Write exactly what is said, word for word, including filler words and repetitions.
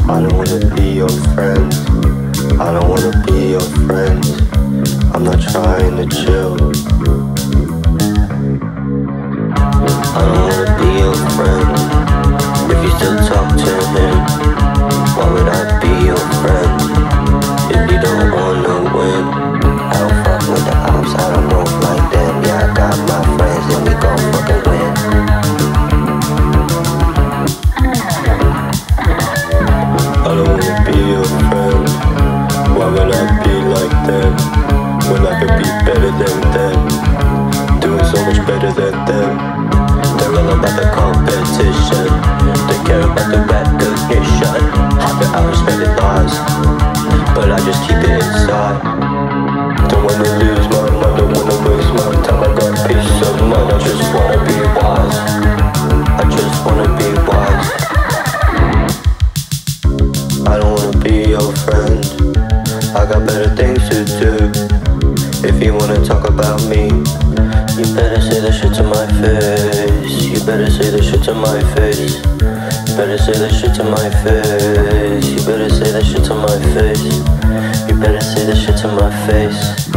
I don't wanna be your friend. I don't wanna be your friend. I'm not trying to chill. I don't wanna be your friend. If you still talk to him, why would I be your friend? If you don't wanna win, I don't fuck with the ops, I don't move like them. Yeah, I got my friends and we gon' fucking win. I don't wanna be your friend. Why would I be like them when I could be better than them? Doing so much better than them. They're all about the competition. They care about the recognition. Half the hours spending lies, but I just keep it inside. Don't wanna lose my mind, don't wanna waste my time. I got peace of mind, I just wanna be wise. I just wanna be wise. I don't wanna be your friend. I got better things to do. If you wanna talk about me, you better say that shit to my face. You better say that shit to my face. You better say that shit to my face. You better say that shit to my face. You better say that shit to my face.